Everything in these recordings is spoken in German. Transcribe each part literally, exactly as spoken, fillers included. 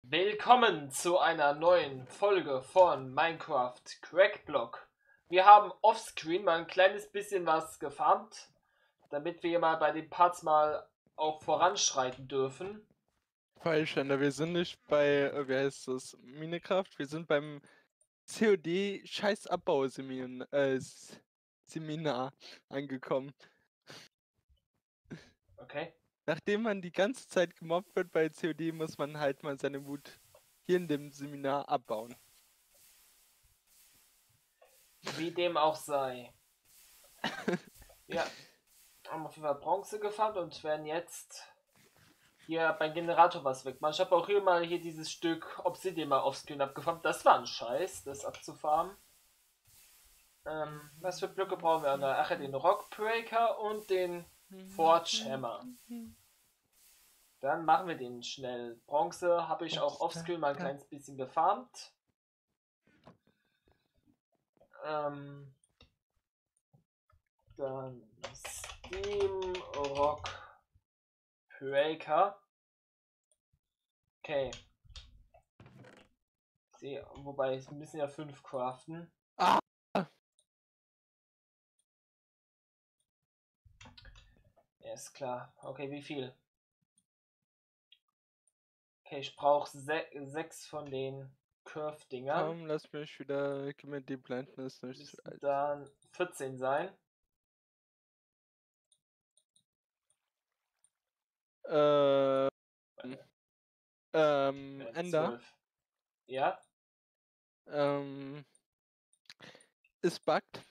Willkommen zu einer neuen Folge von Minecraft Crackblock. Wir haben offscreen mal ein kleines bisschen was gefarmt, damit wir mal bei den Parts mal auch voranschreiten dürfen. Falschender, wir sind nicht bei, äh, wie heißt das, Minecraft, wir sind beim C O D Scheiß Abbau-Seminar äh, Seminar angekommen. Okay. Nachdem man die ganze Zeit gemobbt wird bei C O D, muss man halt mal seine Wut hier in dem Seminar abbauen. Wie dem auch sei. Ja, haben auf jeden Fall Bronze gefarmt und werden jetzt hier beim Generator was wegmachen. Ich habe auch hier mal hier dieses Stück Obsidian mal offscreen abgefarmt. Das war ein Scheiß, das abzufarmen. Ähm, was für Blöcke brauchen wir? Ach ja, den Rockbreaker und den Forge Hammer. Dann machen wir den schnell. Bronze habe ich auch offscreen mal ein kleines bisschen gefarmt. Ähm, dann Steam Rock Breaker. Okay. See, wobei, wir müssen ja fünf craften. Ah! Ja, ist klar. Okay, wie viel? Okay, ich brauche se sechs von den Curve-Dingern. Komm, lass mich wieder, gib mir die Blindness nicht. Müssen dann vierzehn sein. Äh, ähm, Äh, Ender. zwölf. Ja? Ähm, ist buggt.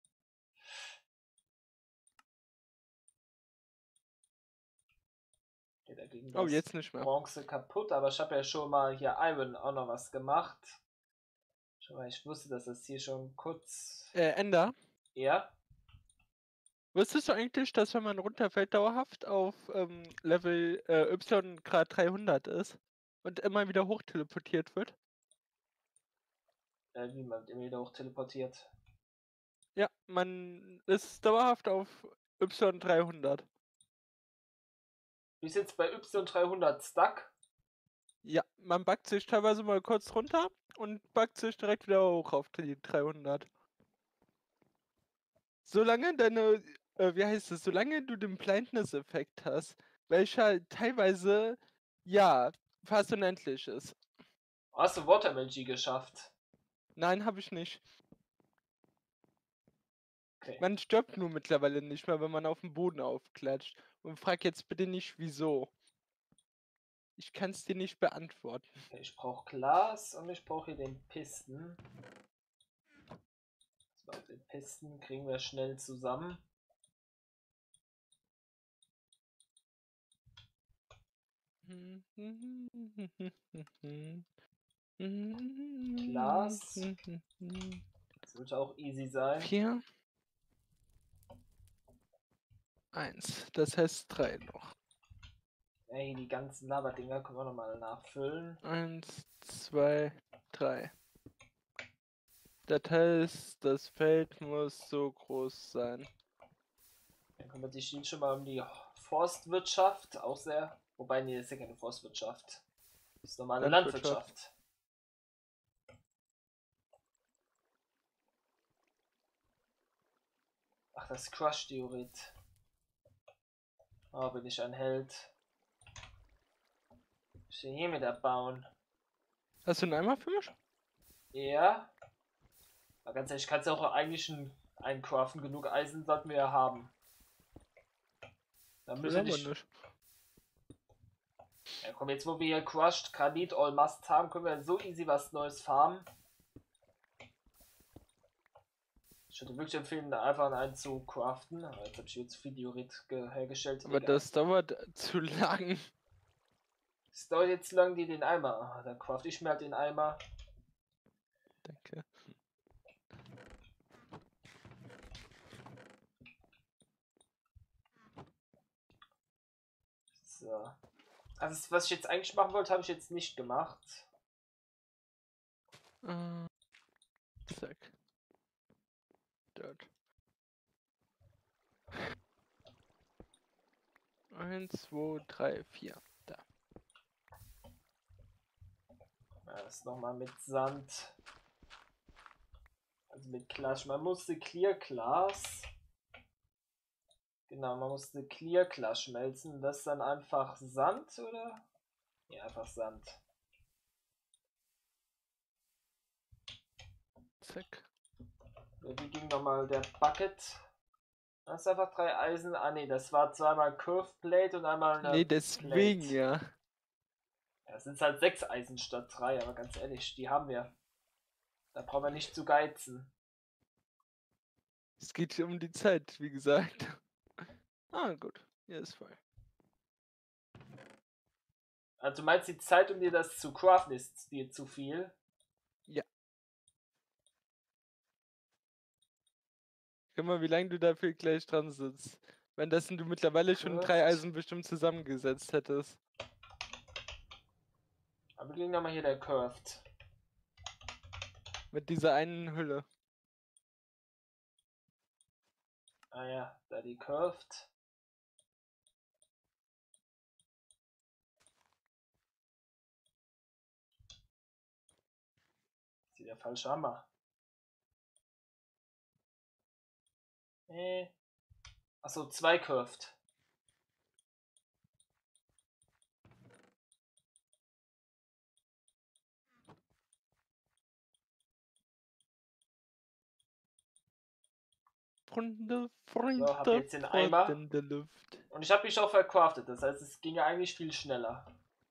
Okay, dagegen Oh, das jetzt nicht mehr. Bronze kaputt, aber ich habe ja schon mal hier Iron auch noch was gemacht. Schon mal, ich wusste, dass das hier schon kurz. Äh, Ender. Ja? Wusstest du eigentlich, dass wenn man runterfällt dauerhaft auf ähm, Level äh, Y Grad dreihundert ist und immer wieder hoch teleportiert wird? Äh, wie man immer wieder hoch teleportiert. Ja, man ist dauerhaft auf Y dreihundert. Bis jetzt bei Y dreihundert stuck. Ja, man backt sich teilweise mal kurz runter und backt sich direkt wieder hoch auf die dreihundert. Solange deine, äh, wie heißt es, solange du den Blindness-Effekt hast, welcher teilweise, ja, fast unendlich ist. Hast du Watermagie geschafft? Nein, habe ich nicht. Okay. Man stirbt nur mittlerweile nicht mehr, wenn man auf dem Boden aufklatscht. Und frag jetzt bitte nicht, wieso. Ich kann es dir nicht beantworten. Okay, ich brauche Glas und ich brauche hier den Pisten. So, den Pisten kriegen wir schnell zusammen. Glas. Das wird auch easy sein. Vier. Eins. Das heißt drei noch. Ey, die ganzen Lava-Dinger können wir nochmal nachfüllen. Eins, zwei, drei. Das heißt, das Feld muss so groß sein. Dann kümmert sich schon mal um die Forstwirtschaft. Auch sehr. Wobei, nee, das ist ja keine Forstwirtschaft. Das ist normale Landwirtschaft. Landwirtschaft. Ach, das Crush-Diorit. Oh, bin ich ein Held. Ich will hier mit abbauen. Hast du einen Eimer für mich? Ja. Aber ganz ehrlich, kannst du auch eigentlich ein, eincraften. Genug Eisen sollten wir ja haben. Dann müssen wir Aber nicht. nicht. Ja, komm, jetzt wo wir hier Crushed Granit All Must haben, können wir so easy was Neues farmen. Ich würde wirklich empfehlen, einfach einen zu craften. Aber jetzt habe ich jetzt viel Diorit hergestellt. Aber Egal. das dauert zu lang. Es dauert jetzt zu lang, die den Eimer. Ah, dann craft ich mir halt den Eimer. Danke. So. Also, was ich jetzt eigentlich machen wollte, habe ich jetzt nicht gemacht. Äh, zack. Dort. Eins, zwei, drei, vier. Da. Das nochmal mit Sand. Also mit Glas. Man musste Clear Glas. Genau, man musste Clear Glas schmelzen. Das ist dann einfach Sand, oder? Ja, einfach Sand. Zack. Wie ging nochmal der Bucket? Das ist einfach drei Eisen. Ah ne, das war zweimal Curved Plate und einmal eine Nee, deswegen, Plate. ja. Ja, es sind halt sechs Eisen statt drei, aber ganz ehrlich, die haben wir. Da brauchen wir nicht zu geizen. Es geht um die Zeit, wie gesagt. Ah, gut. Hier ist voll. Also du meinst, die Zeit, um dir das zu craften, ist dir zu viel? Ja. Guck mal, wie lange du dafür gleich dran sitzt. Wenn das du mittlerweile schon drei Curved. Eisen bestimmt zusammengesetzt hättest. Aber ging nochmal hier der Curved. Mit dieser einen Hülle. Ah ja, da die Curved. Das ist der falsche Hammer. Äh. Achso, zwei Curved. Freunde, Freunde, So, hab jetzt den Freunde Eimer. in der Luft. Und ich habe mich auch vercraftet, das heißt, es ging ja eigentlich viel schneller.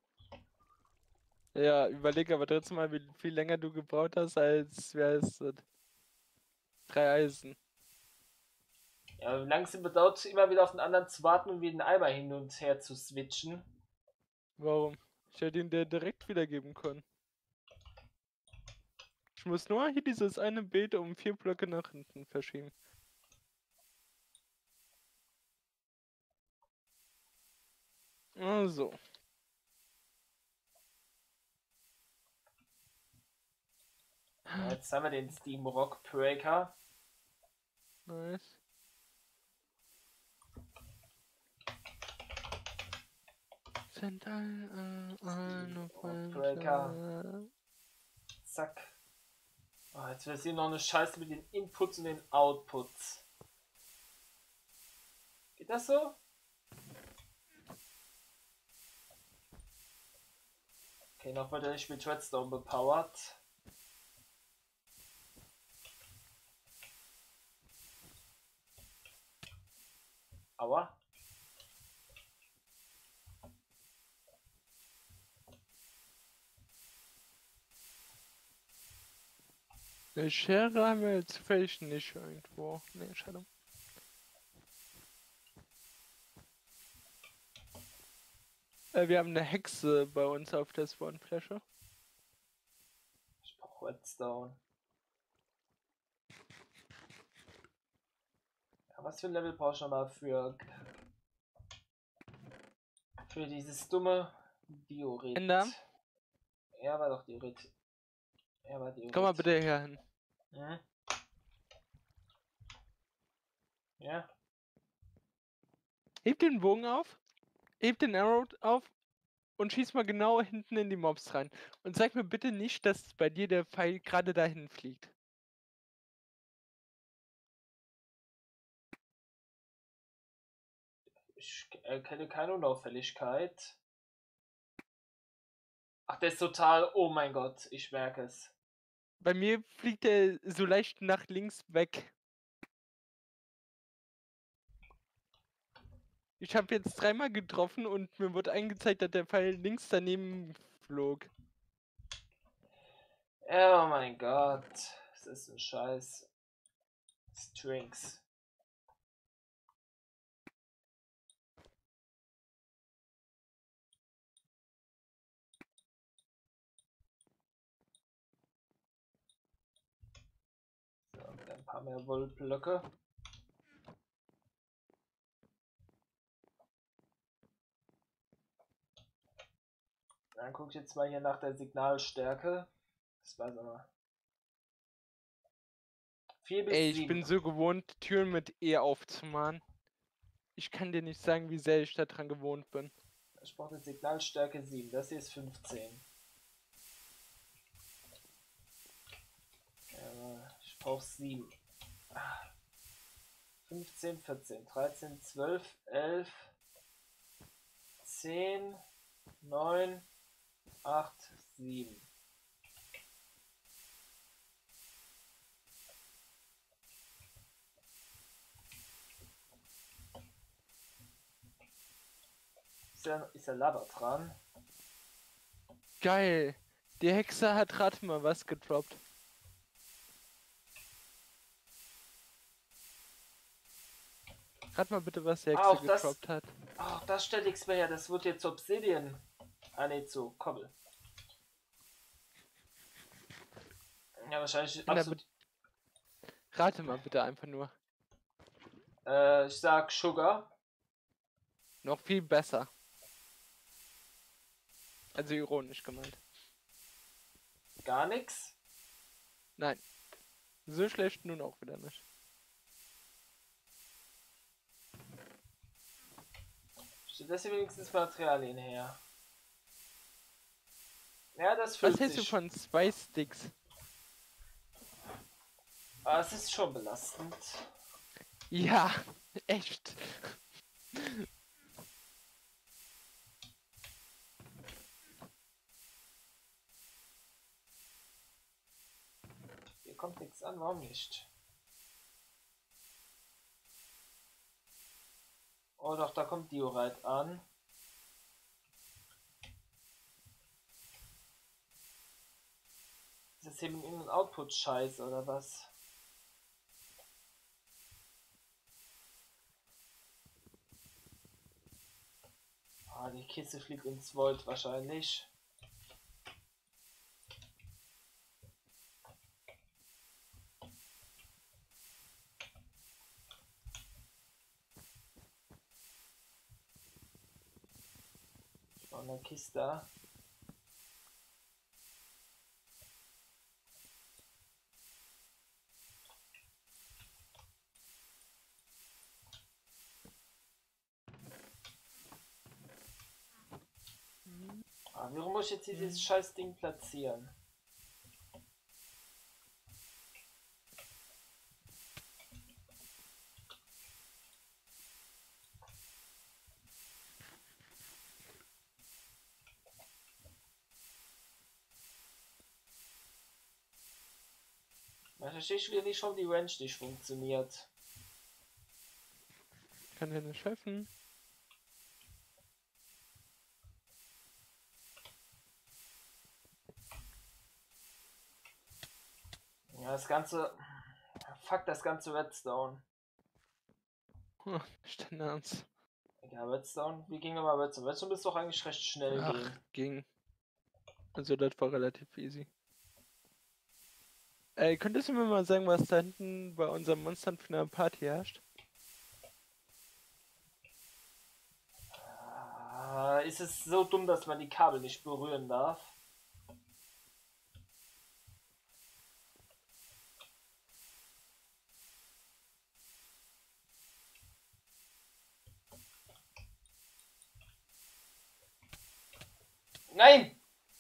Ja, überleg aber trotzdem mal, wie viel länger du gebraucht hast, als wer ist das? Drei Eisen. Ja, wie lange es bedauert, immer wieder auf den anderen zu warten und wie den Eimer hin und her zu switchen. Warum? Ich hätte ihn dir direkt wiedergeben können. Ich muss nur hier dieses eine Bild um vier Blöcke nach hinten verschieben. Also. Ja, jetzt haben wir den Steam Rock Breaker. Nice. Sind alle eine Breaker. Zack. Oh, jetzt wird hier noch eine Scheiße mit den Inputs und den Outputs. Geht das so? Okay, noch wird er nicht mit Redstone bepowert. Aua. Eine Schere haben wir jetzt vielleicht nicht irgendwo. Ne, schade. Äh, wir haben eine Hexe bei uns auf der Spawnfläche. Ich brauche Redstone. Ja, was für ein Level brauche ich nochmal für für dieses dumme Diorit? Ender? Er war doch Diorit. Er war Diorit. Komm mal bitte hier hin. Hm? Ja. Heb den Bogen auf, heb den Arrow auf und schieß mal genau hinten in die Mobs rein. Und sag mir bitte nicht, dass bei dir der Pfeil gerade dahin fliegt. Ich erkenne keine Unauffälligkeit. Ach, der ist total... Oh mein Gott, ich merke es. Bei mir fliegt er so leicht nach links weg. Ich habe jetzt dreimal getroffen und mir wurde angezeigt, dass der Pfeil links daneben flog. Oh mein Gott. Das ist ein Scheiß. Strings. So, ein paar mehr Wollblöcke. Dann guck ich jetzt mal hier nach der Signalstärke. Das weiß aber. vier bis Ey, ich sieben. bin so gewohnt, Türen mit E aufzumachen. Ich kann dir nicht sagen, wie sehr ich daran gewohnt bin. Ich brauche eine Signalstärke sieben. Das hier ist fünfzehn. noch sieben. fünfzehn, vierzehn, dreizehn, zwölf, elf, zehn, neun, acht, sieben. Ist ja, ist ja Lava dran. Geil. Die Hexe hat rat mal was gedroppt. Rat mal bitte, was die Hexe Auch das, gedroppt hat. ach, das stellt nichts mehr her. Das wird jetzt Obsidian. Ah, ne, zu Kobbel. Ja, wahrscheinlich Na, absolut. Rate mal bitte einfach nur. Äh, ich sag Sugar. Noch viel besser. Also ironisch gemeint. Gar nichts. Nein. So schlecht nun auch wieder nicht. Steht das hier wenigstens Materialien her? Ja, das fühlt Was hältst du sich. von zwei Sticks? Ah, es ist schon belastend. Ja, echt. Hier kommt nichts an, warum nicht? Oh doch, da kommt Diorite an. Ist das hier mit In- und Output scheiße oder was? Ah, die Kiste fliegt ins Void wahrscheinlich. Noch eine Kiste. Ah, warum muss ich jetzt hier dieses scheiß Ding platzieren? Ich verstehe schon wieder nicht, warum die Ranch nicht funktioniert. Kann dir nicht helfen. Ja, das ganze... Fuck, das ganze Redstone. Hm, nicht dein Ernst. Ja, Redstone? Wie ging nochmal Redstone? Redstone müsste doch eigentlich recht schnell Ach, gehen. ging. Also das war relativ easy. Ey, könntest du mir mal sagen, was da hinten bei unserem Monstern für eine Party herrscht? Ah, ist es so dumm, dass man die Kabel nicht berühren darf? Nein!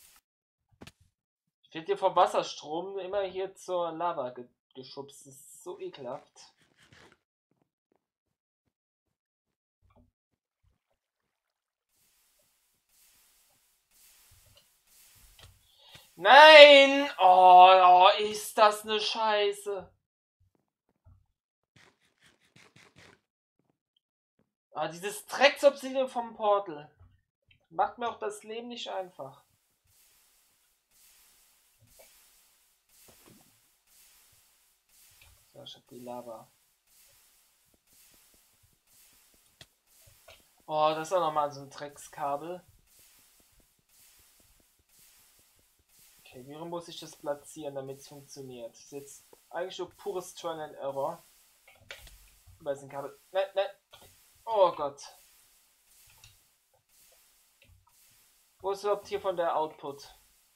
Ich werde hier vom Wasserstrom immer hier zur Lava ge geschubst. Das ist so ekelhaft. Nein! Oh, oh, ist das eine Scheiße. Ah, dieses Drecksobsidian vom Portal. Macht mir auch das Leben nicht einfach. So, ich hab die Lava. Oh, das ist auch nochmal so ein Dreckskabel. Okay, wie muss ich das platzieren, damit es funktioniert? Das ist jetzt eigentlich nur pures Trial and Error. Bei diesem Kabel. Nein, nein. Oh Gott. Wo ist überhaupt hier von der Output?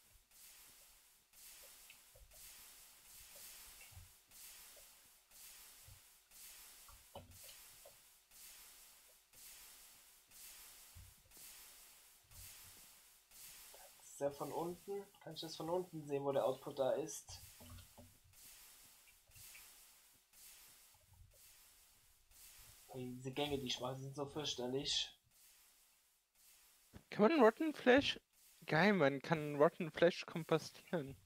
Das ist ja von unten. Kann ich das von unten sehen, wo der Output da ist? Diese Gänge, die ich mache, sind so fürchterlich. Kann man Rotten Flash? Geil, man kann Rotten Flash kompostieren.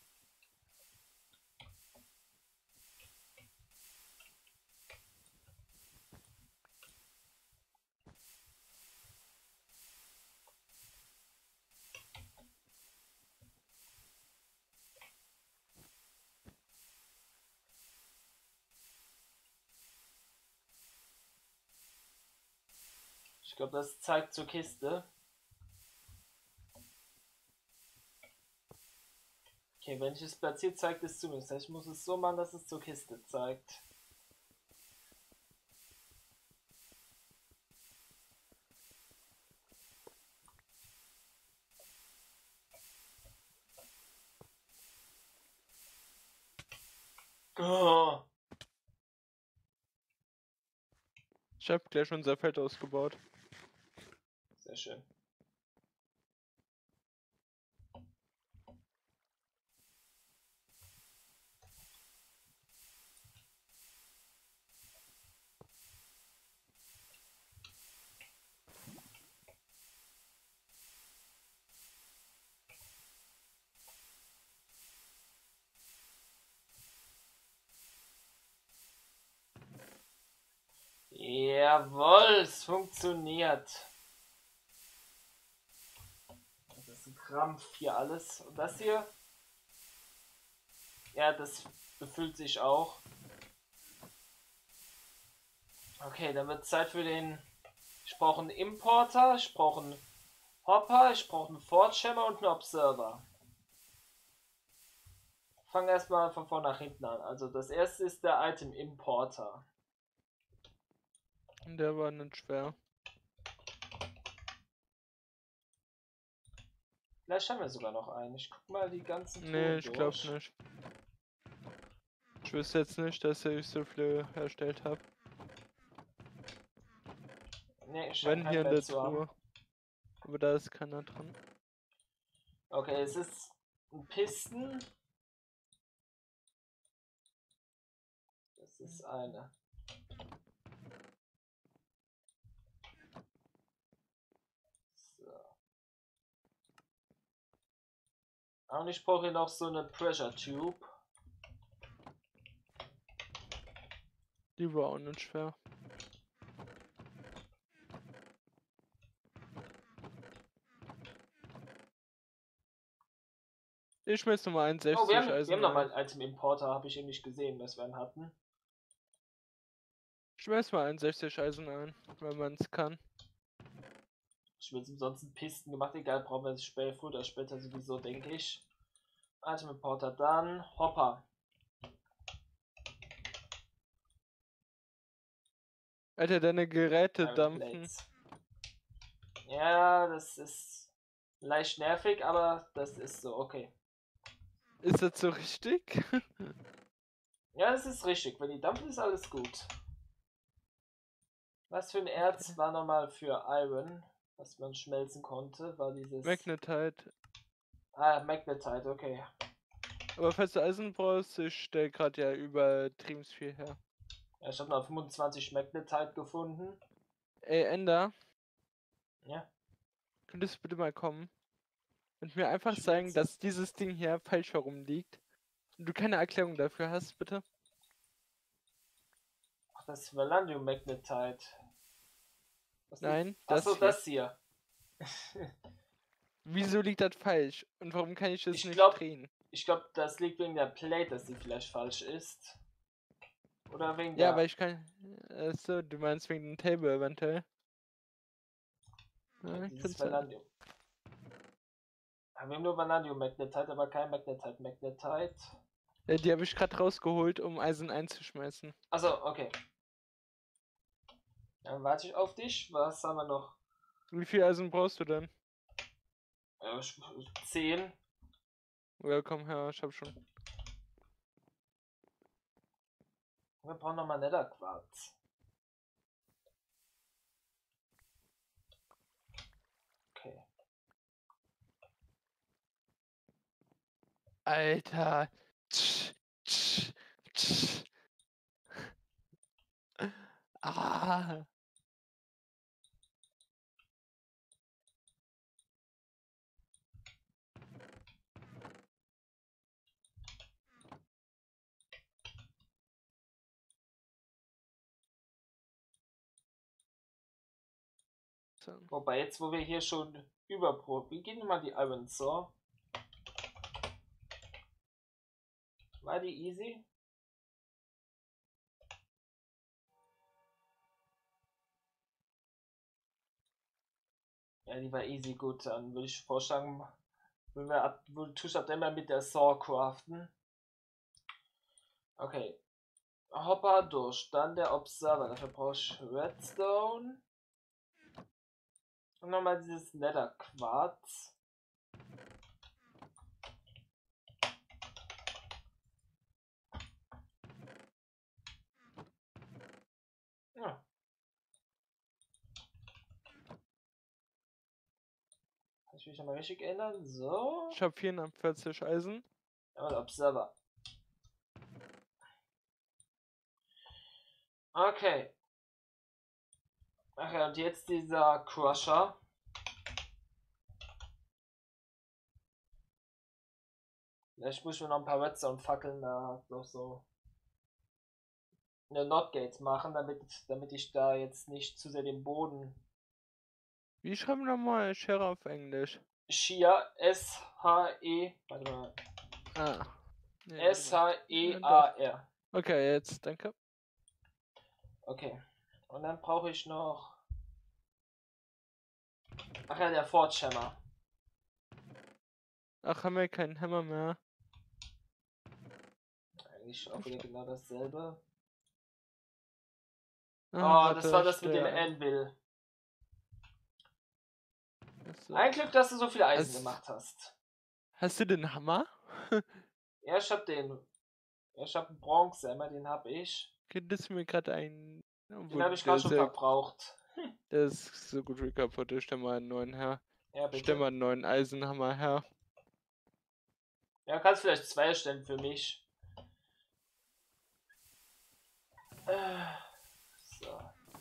Ich glaube, das zeigt zur Kiste. Okay, wenn ich es platziert, zeigt es zu mir. Das heißt, ich muss es so machen, dass es zur Kiste zeigt. Oh. Ich habe gleich unser Feld ausgebaut. Sehr schön. Jawohl, es funktioniert. Das ist ein Krampf hier alles. Und das hier? Ja, das befüllt sich auch. Okay, dann wird Zeit für den... Ich brauche einen Importer, ich brauche einen Hopper, ich brauche einen Fortschämmer und einen Observer. Fangen erstmal von vorne nach hinten an. Also das erste ist der Item Importer. Der war nicht schwer. Vielleicht haben wir sogar noch einen. Ich guck mal die ganzen Touren Nee, ich glaube durch. nicht. Ich wüsste jetzt nicht, dass ich so viele erstellt habe. Nee, ich scheine Wenn keinen hier in mehr der zu haben. Truhe. Aber da ist keiner dran. Okay, es ist ein Pisten. Das ist eine. So. Und ich brauche hier noch so eine Pressure Tube. Die war auch nicht schwer. Ich schmeiß nochmal einundsechzig Oh, wir haben, wir Eisen haben noch ein. mal einen Item Importer, habe ich eben nicht gesehen, dass wir einen hatten. Ich schmeiß mal einundsechzig Eisen ein, wenn man es kann. Ich will umsonst Pisten gemacht, egal, brauchen wir später, früher oder später sowieso, denke ich. Item Importer, dann Hopper. Alter, deine Geräte Iron dampfen. Plates. Ja, das ist leicht nervig, aber das ist so, okay. Ist das so richtig? Ja, das ist richtig. Wenn die dampfen, ist alles gut. Was für ein Erz Okay. war nochmal für Iron, was man schmelzen konnte, war dieses... Magnetite. Ah, Magnetite, okay. Aber falls du Eisen brauchst, ich stell gerade ja übertrieben viel her. Ja, ich habe noch fünfundzwanzig Magnetite gefunden. Ey, Ender, Ja, könntest du bitte mal kommen und mir einfach ich will sagen, jetzt... dass dieses Ding hier falsch herum liegt? Und du keine Erklärung dafür hast, bitte? Ach, das ist Vanadium Magnetite. Was Nein, liegt... das Achso, hier. das hier. Wieso liegt das falsch? Und warum kann ich das Ich nicht glaube, drehen? ich glaube, das liegt wegen der Plate, dass die vielleicht falsch ist. Oder wegen Ja, der... aber ich kann... Achso, du meinst wegen dem Table eventuell? Ja, Ja, dieses kann sein. Vanadium. Ja, wir haben nur Vanadium Magnetite, aber kein Magnetite Magnetite. Ja, die habe ich gerade rausgeholt, um Eisen einzuschmeißen. Achso, okay. Dann warte ich auf dich. Was haben wir noch? Wie viel Eisen brauchst du denn? Äh, zehn. Ja, komm her, ich hab schon. Wir brauchen nochmal Netherquarz. Okay. Alter. Tsch, tsch, tsch. Ah. So. Wobei jetzt, wo wir hier schon überprobieren, wie gehen mal die Iron Saw? War die easy? Ja, die war easy, gut. Dann würde ich vorschlagen, wenn wir ab, tue ich ab immer mit der Saw craften. Okay. Hopper durch. Dann der Observer. Dafür brauche ich Redstone. Und nochmal dieses Nether Quarz. Ja. Kann ich mich nochmal richtig ändern? So. Ich habe vierundvierzig Eisen. Ja, Observer. Okay. Ach ja, und jetzt dieser Crusher. Ich muss mir noch ein paar Redstone-Fackeln da noch so eine Notgate machen, damit, damit ich da jetzt nicht zu sehr den Boden. Wie schreiben wir nochmal Schere auf Englisch? Shear, S H E. Warte mal. Ah. Nee, S H E ja, A doch. R. Okay, jetzt, danke. Okay. Und dann brauche ich noch. Ach ja, der Forge Hammer. Ach, haben wir keinen Hammer mehr. Eigentlich auch wieder genau dasselbe. Ah, Oh, das war das mit dem der- Anvil. Achso. Ein Glück, dass du so viel Eisen Hast- gemacht hast. Hast du den Hammer? Ja, ich hab den. Ja, ich hab einen Bronze Hammer, den hab ich. Könntest du mir gerade einen. Den habe ich gerade schon verbraucht. Der ist so gut wie kaputt. Ich stell mal einen neuen her. Ja, Ich stell bitte. mal einen neuen Eisenhammer her. Ja, kannst vielleicht zwei stellen für mich. Äh, So.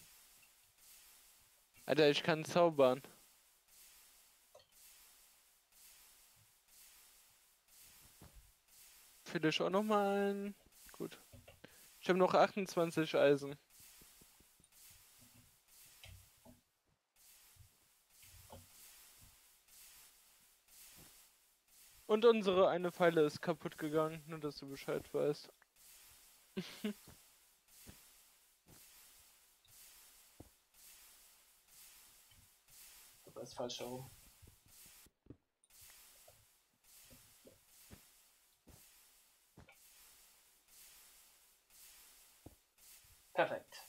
Alter, ich kann zaubern. Fülle ich auch noch mal ein. Gut. Ich habe noch achtundzwanzig Eisen. Und unsere eine Pfeile ist kaputt gegangen, nur dass du Bescheid weißt. Das ist falsch herum. Perfekt.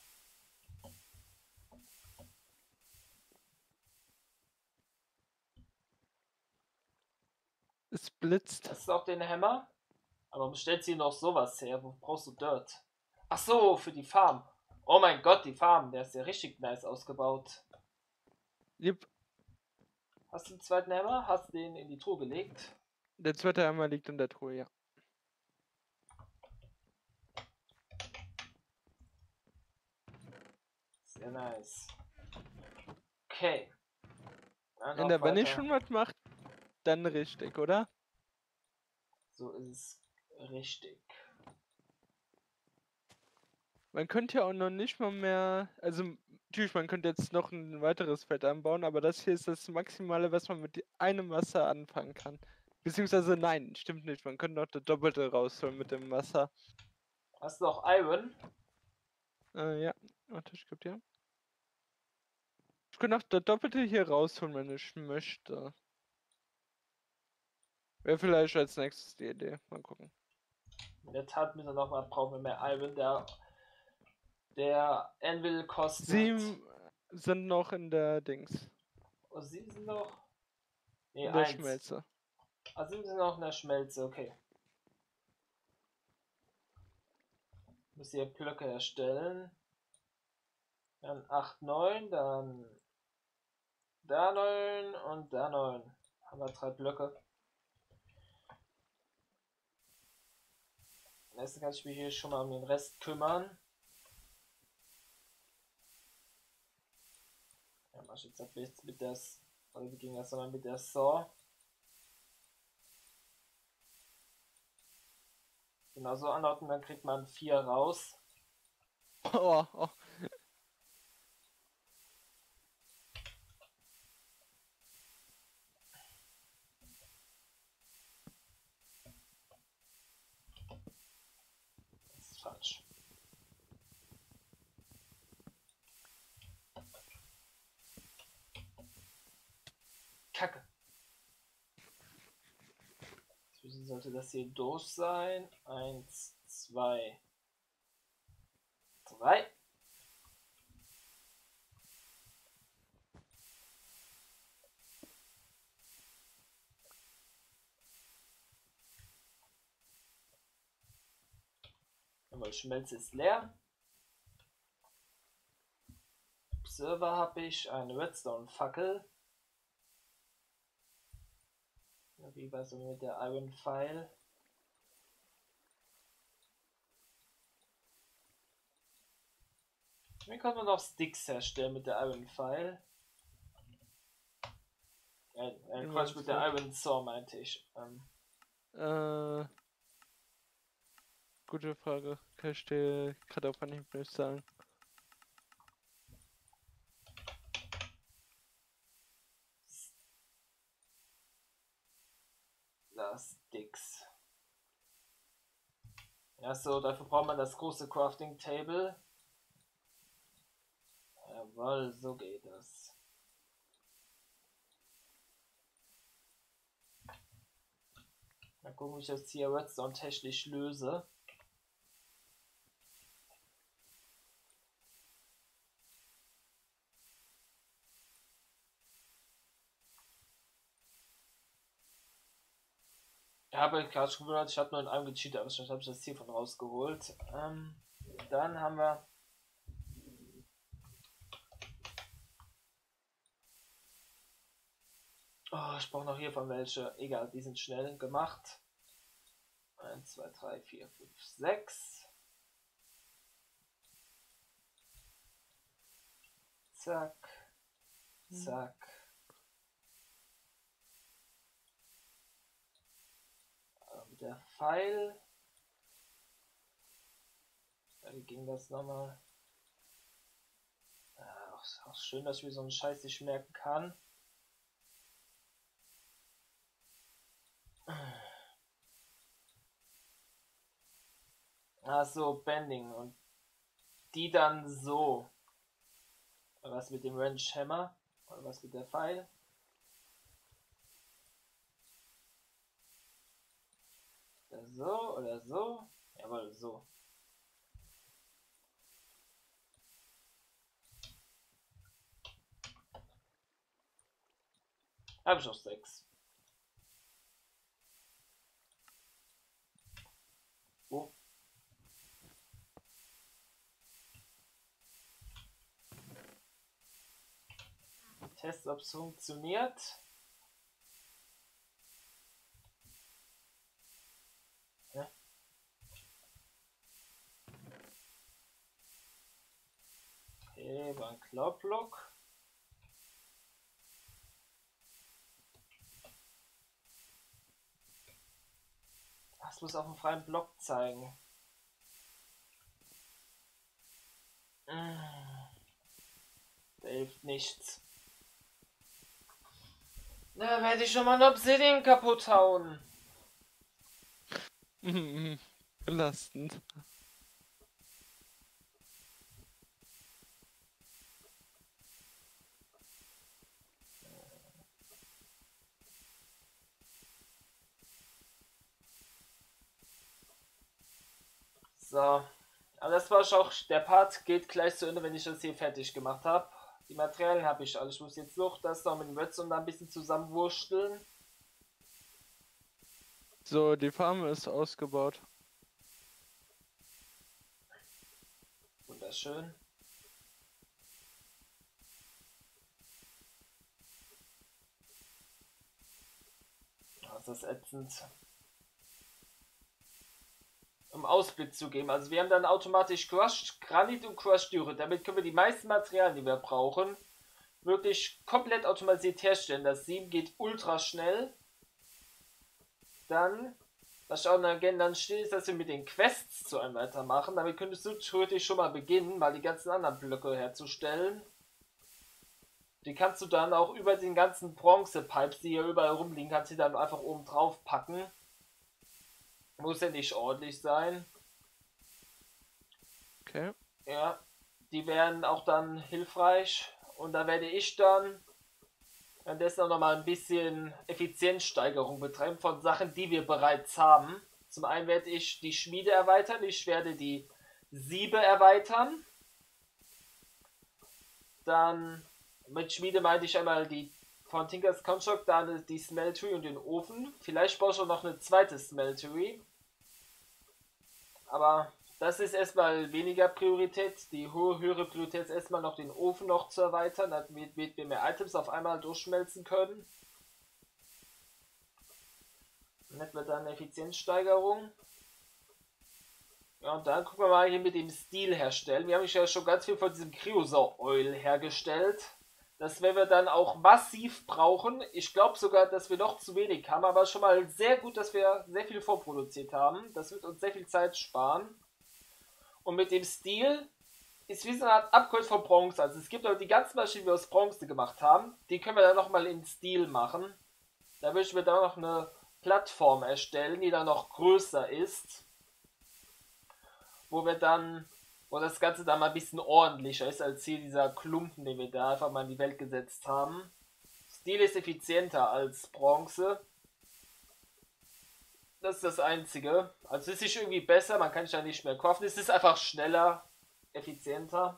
Es blitzt. Das ist auch den Hammer. Aber bestellt sie noch sowas her? Wo brauchst du Dirt? Ach so, für die Farm. Oh mein Gott, die Farm. Der ist ja richtig nice ausgebaut. Yep. Hast du den zweiten Hammer? Hast du den in die Truhe gelegt? Der zweite Hammer liegt in der Truhe, ja. Sehr nice. Okay. Dann Wenn auch der, wenn ich weiter. schon was macht, dann richtig, oder? So ist es richtig. Man könnte ja auch noch nicht mal mehr, also natürlich, man könnte jetzt noch ein weiteres Feld anbauen, aber das hier ist das Maximale, was man mit einem Wasser anfangen kann. Beziehungsweise nein, stimmt nicht, man könnte noch das Doppelte rausholen mit dem Wasser. Hast du auch Iron? Äh, ja, warte, ich geb dir. Ich könnte noch das Doppelte hier rausholen, wenn ich möchte. Wäre vielleicht als nächstes die Idee, mal gucken. In der Tat müssen wir noch mal, brauchen wir mehr Iron. Der, der Anvil kostet. Sieben sind noch in der Dings. Oh, sieben sind noch. Nee, In der eins. Schmelze. Ah, sieben sind noch in der Schmelze, okay. Ich muss hier Blöcke erstellen. Dann acht, neun, dann da neun und da neun. Haben wir drei Blöcke. Am besten kann ich mich hier schon mal um den Rest kümmern. Was jetzt ab jetzt mit der, also wir gehen erst einmal mit der Saw. Genau so anordnen, dann kriegt man vier raus. Oh, oh. Das ist falsch. Kacke. Deswegen sollte das hier durch sein. Eins, zwei, drei. Aber Schmelze ist leer. Observer habe ich, eine Redstone-Fackel. Wie war es mit der Iron File? Wie kann man noch Sticks herstellen mit der Iron File? Äh, äh, Quatsch, mit der Iron Saw meinte ich. Ähm. Äh, gute Frage. Kann ich dir gerade auf Anhieb nicht sagen. Sticks. Achso, dafür braucht man das große Crafting Table. Jawohl, so geht das. Mal gucken, wie ich das hier Redstone technisch löse. Ich habe gerade schon gehört, ich habe nur in einem gecheatet, aber ich habe ich das hiervon rausgeholt. Ähm, dann haben wir oh, ich brauche noch hiervon welche. Egal, die sind schnell gemacht. eins, zwei, drei, vier, fünf, sechs. Zack. Zack. Der Pfeil. Ja, wie ging das nochmal? Ja, auch, auch schön, dass ich mir so einen Scheiß nicht merken kann. Ach so, Bending. Und die dann so. Oder was mit dem Wrench Hammer? Oder was mit der Pfeil? Oder so, oder so? Jawohl, so. Habe ich noch sechs. Oh. Test, ob es funktioniert. Ja. Okay, war ein Cloud-Block. Das muss auf dem freien Block zeigen. Da hilft nichts. Da werde ich schon mal einen Obsidian kaputt hauen. Belastend. So, aber das war schon auch, der Part geht gleich zu Ende, wenn ich das hier fertig gemacht habe. Die Materialien habe ich alles. Ich muss jetzt noch das noch mit dem Redstone da ein bisschen zusammenwursteln. So, die Farm ist ausgebaut. Wunderschön. Das ist ätzend. Um Ausblick zu geben. Also wir haben dann automatisch Crushed Granit und Crushed Dürre. Damit können wir die meisten Materialien, die wir brauchen, wirklich komplett automatisiert herstellen. Das Sieben geht ultra schnell. Dann, was auch noch gerne dann steht, ist, dass wir mit den Quests zu einem weitermachen. Damit könntest du theoretisch schon mal beginnen, mal die ganzen anderen Blöcke herzustellen. Die kannst du dann auch über den ganzen Bronze-Pipes, die hier überall rumliegen, kannst du dann einfach oben drauf packen. Muss ja nicht ordentlich sein. Okay. Ja, die wären auch dann hilfreich. Und da werde ich dann währenddessen auch nochmal ein bisschen Effizienzsteigerung betreiben von Sachen, die wir bereits haben. Zum einen werde ich die Schmiede erweitern, ich werde die Siebe erweitern. Dann mit Schmiede meinte ich einmal die von Tinkers Construct, dann die Smeltery und den Ofen. Vielleicht brauche ich auch noch eine zweite Smeltery. Aber das ist erstmal weniger Priorität. Die hohe, höhere Priorität ist erstmal noch den Ofen noch zu erweitern, damit wir mehr Items auf einmal durchschmelzen können. Dann hätten wir dann eine Effizienzsteigerung. Ja, und dann gucken wir mal hier mit dem Stil herstellen. Wir haben ja schon ganz viel von diesem Creosote Oil hergestellt. Das werden wir dann auch massiv brauchen. Ich glaube sogar, dass wir noch zu wenig haben, aber schon mal sehr gut, dass wir sehr viel vorproduziert haben. Das wird uns sehr viel Zeit sparen. Und mit dem Stil ist wie so eine Art Upgrade von Bronze. Also es gibt auch die ganzen Maschinen, die wir aus Bronze gemacht haben. Die können wir dann nochmal in Stil machen. Da würde ich mir dann noch eine Plattform erstellen, die dann noch größer ist. Wo wir dann, wo das Ganze dann mal ein bisschen ordentlicher ist, als hier dieser Klumpen, den wir da einfach mal in die Welt gesetzt haben. Stil ist effizienter als Bronze. Das ist das Einzige. Also es ist nicht irgendwie besser, man kann es ja nicht mehr kaufen. Es ist einfach schneller, effizienter.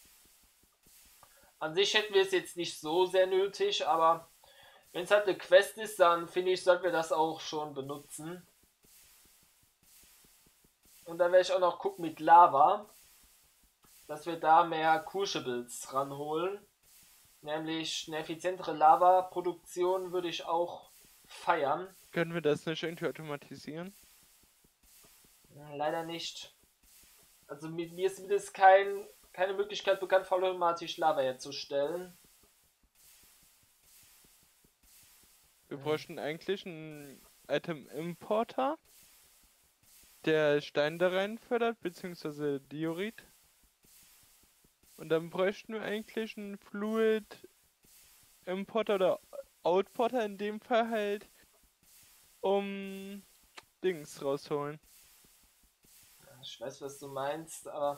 An sich hätten wir es jetzt nicht so sehr nötig, aber wenn es halt eine Quest ist, dann finde ich, sollten wir das auch schon benutzen. Und dann werde ich auch noch gucken mit Lava, dass wir da mehr Crucibles ranholen. Nämlich eine effizientere Lava-Produktion würde ich auch feiern. Können wir das nicht irgendwie automatisieren? Leider nicht. Also mit mir ist zumindest kein, keine Möglichkeit bekannt, vollautomatisch Lava herzustellen. Wir bräuchten eigentlich einen Item-Importer, der Stein da rein fördert, beziehungsweise Diorit. Und dann bräuchten wir eigentlich einen Fluid-Importer oder Outporter in dem Fall halt, um Dings rausholen. Ich weiß, was du meinst, aber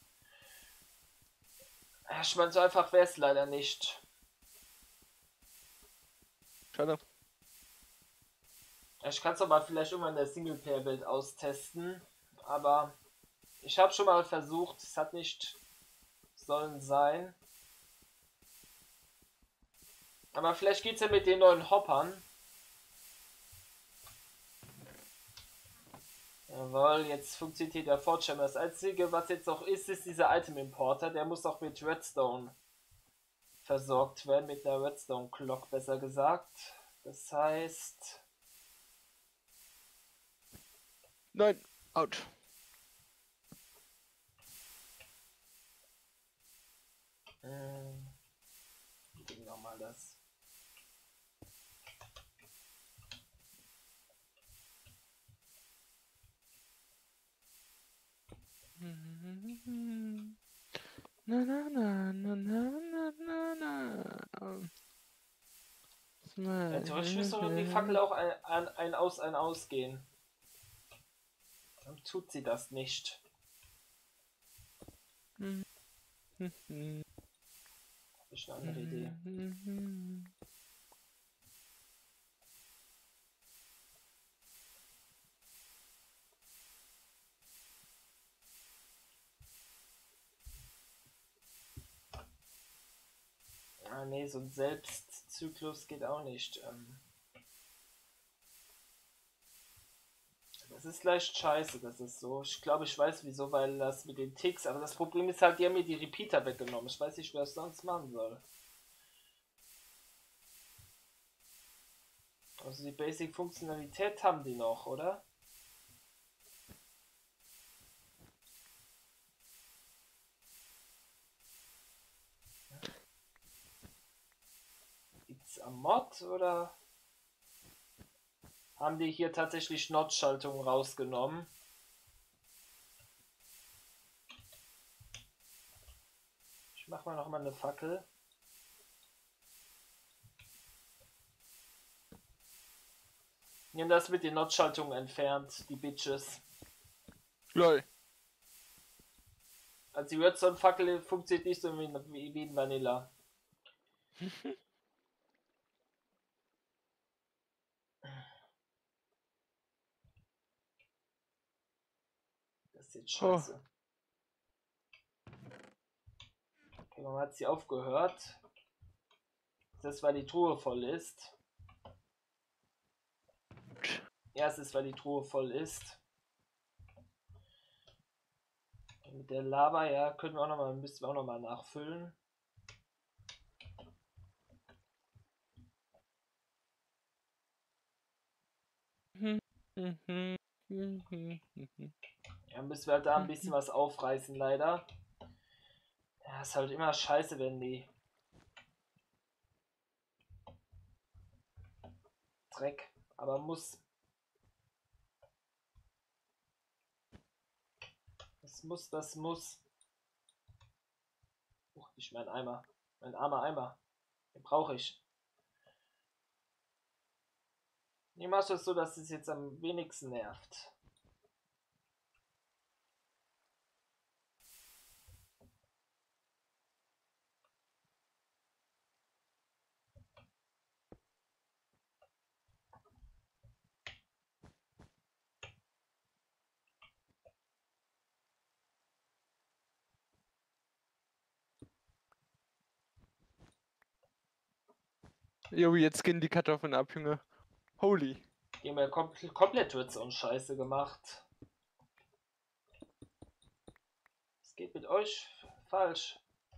ich meine, so einfach wäre es leider nicht. Schade. Ich kann es doch mal vielleicht irgendwann in der Singleplayer-Welt austesten, aber ich habe schon mal versucht, es hat nicht sollen sein. Aber vielleicht geht es ja mit den neuen Hoppern. Jawohl, jetzt funktioniert hier der Fortschirm. Das einzige, was jetzt noch ist, ist dieser Item Importer. Der muss auch mit Redstone versorgt werden, mit der Redstone Clock besser gesagt. Das heißt... Nein, out. Ähm, nochmal das. Na na na na na na na na. Ja, theoretisch müsste doch die Fackel auch ein, ein, ein Aus, ein Ausgehen. Dann tut sie das nicht. Habe ich eine andere Idee. Ah nee, so ein Selbstzyklus geht auch nicht. Ähm das ist leicht scheiße, das ist so. Ich glaube, ich weiß wieso, weil das mit den Ticks, aber das Problem ist halt, die haben mir die Repeater weggenommen. Ich weiß nicht, wer es sonst machen soll. Also die Basic-Funktionalität haben die noch, oder? am Mod oder haben die hier tatsächlich Notch-Schaltungen rausgenommen? Ich mach mal noch mal eine Fackel. Die haben das mit den Notch-Schaltungen entfernt, die Bitches. Lol. Also die Redstone-Fackel funktioniert nicht so wie, wie, wie in Vanilla. Das ist jetzt scheiße. Okay, man hat sie aufgehört. Das ist, weil die Truhe voll ist. Ja, es ist, weil die Truhe voll ist. Und mit der Lava, ja, können wir auch noch mal, müssen wir auch noch mal nachfüllen. Ja, müssen wir halt da ein bisschen was aufreißen, leider. Ja, ist halt immer scheiße, wenn die Dreck, aber muss. Das muss, das muss. Oh, nicht mein Eimer. Mein armer Eimer. Den brauche ich. Wie machst du es so, dass es jetzt am wenigsten nervt? Jo, jetzt gehen die Kartoffeln ab, Junge. Holy. Die haben ja kom komplett Witze und Scheiße gemacht. Es geht mit euch falsch.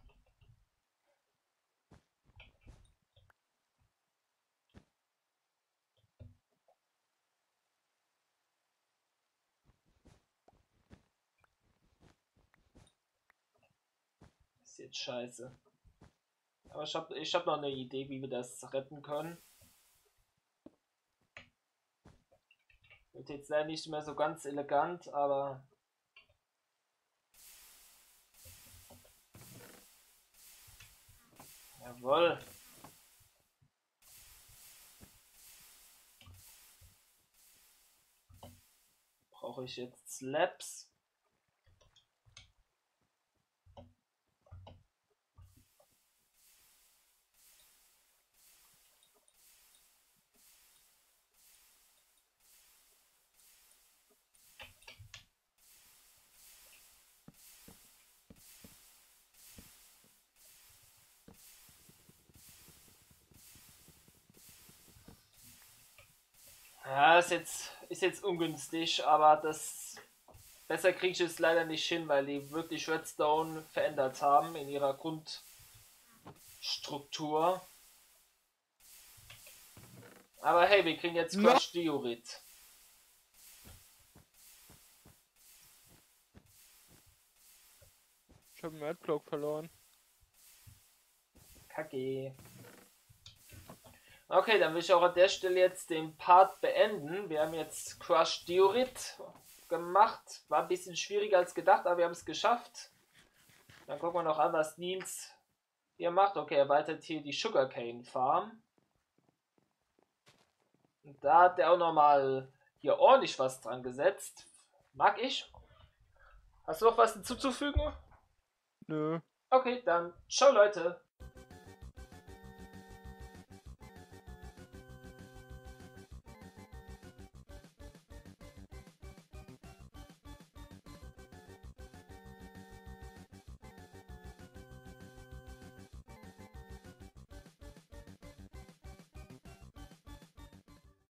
Ist jetzt scheiße. Aber ich habe ich hab noch eine Idee, wie wir das retten können. Wird jetzt leider nicht mehr so ganz elegant, aber jawohl. Brauche ich jetzt Slabs? Ja, ist jetzt, ist jetzt ungünstig, aber das besser kriege ich es leider nicht hin, weil die wirklich Redstone verändert haben in ihrer Grundstruktur. Aber hey, wir kriegen jetzt Crush Diorit. Ich habe einen Erdblock verloren. Kacke. Okay, dann will ich auch an der Stelle jetzt den Part beenden. Wir haben jetzt Crush Diorit gemacht. War ein bisschen schwieriger als gedacht, aber wir haben es geschafft. Dann gucken wir noch an, was Nils hier macht. Okay, er erweitert hier die Sugarcane Farm. Und da hat er auch nochmal hier ordentlich was dran gesetzt. Mag ich. Hast du noch was hinzuzufügen? Nö. Okay, dann ciao Leute.